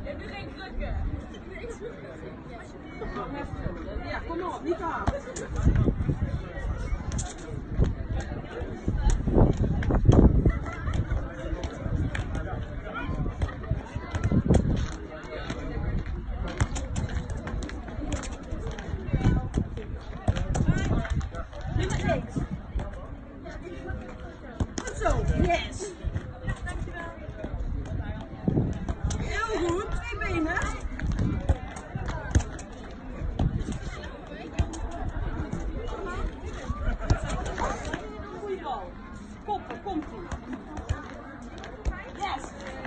Heb je geen krukken? Ja, kom op, niet te hard. Goed zo, yes. Dankjewel. Heel goed, 2 benen. Goeie bal. Koppen, komt ie. Yes.